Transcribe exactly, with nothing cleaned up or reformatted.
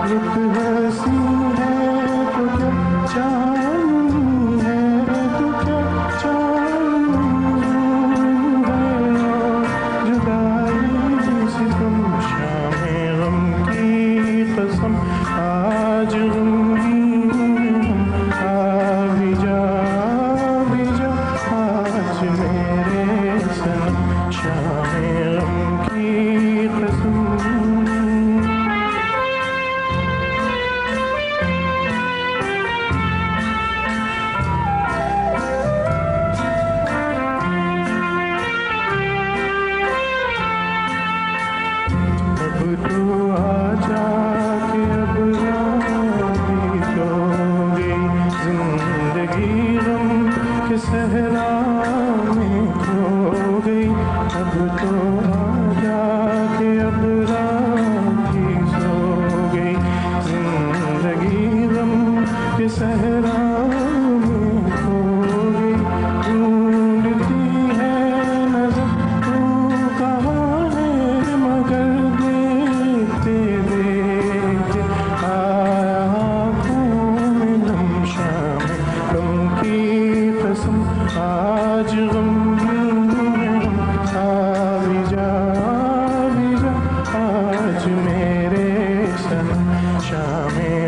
रुत हसी है तो क्या चांदनी है, तो क्या चांदनी है और जुदाई सितम। शाम गम की कसम आज गमगीन आ भी जा भी जा आज मेरे सनम। शाम गम की कसम। अब तो आजा के अब राही तो गई जिंदगी गम के सहरा में खो गई। अब तो आजा के अब राही सो गई जिंदगी गम के सहरा में खो गई। ढूंढती है नजर तू कहाँ है मगर देखते देखते आया आँखों में नम। शाम गम की कसम आज गम आ भी जा भी जा आज मेरे सनम। शाम